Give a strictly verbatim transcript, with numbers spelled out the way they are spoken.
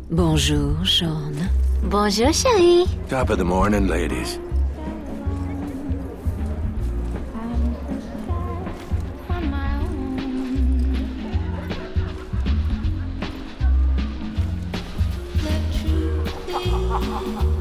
Bonjour, Sean. Bonjour, chérie. Top of the morning, ladies. The truth is